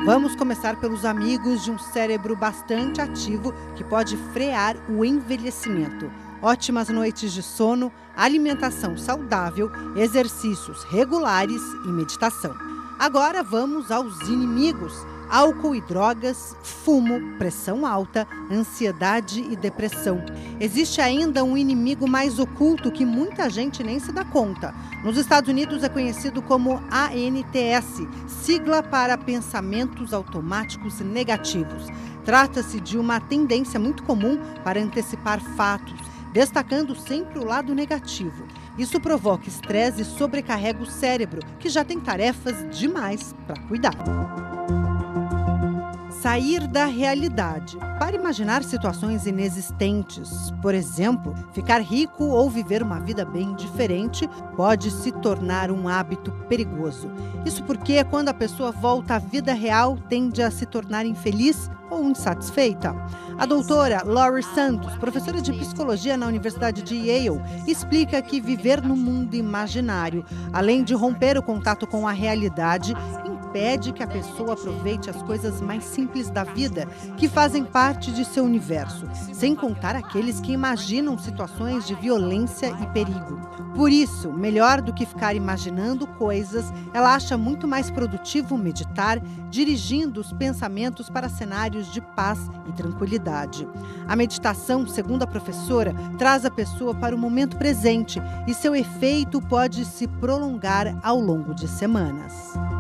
Vamos começar pelos amigos de um cérebro bastante ativo que pode frear o envelhecimento. Ótimas noites de sono, alimentação saudável, exercícios regulares e meditação. Agora vamos aos inimigos: álcool e drogas, fumo, pressão alta, ansiedade e depressão. Existe ainda um inimigo mais oculto que muita gente nem se dá conta. Nos Estados Unidos é conhecido como ANTS, sigla para pensamentos automáticos negativos. Trata-se de uma tendência muito comum para antecipar fatos, destacando sempre o lado negativo. Isso provoca estresse e sobrecarrega o cérebro, que já tem tarefas demais para cuidar. Sair da realidade para imaginar situações inexistentes. Por exemplo, ficar rico ou viver uma vida bem diferente pode se tornar um hábito perigoso. Isso porque quando a pessoa volta à vida real, tende a se tornar infeliz ou insatisfeita. A doutora Laurie Santos, professora de psicologia na Universidade de Yale, explica que viver no mundo imaginário, além de romper o contato com a realidade, impede que a pessoa aproveite as coisas mais simples da vida, que fazem parte de seu universo, sem contar aqueles que imaginam situações de violência e perigo. Por isso, melhor do que ficar imaginando coisas, ela acha muito mais produtivo meditar, dirigindo os pensamentos para cenários de paz e tranquilidade. A meditação, segundo a professora, traz a pessoa para o momento presente e seu efeito pode se prolongar ao longo de semanas.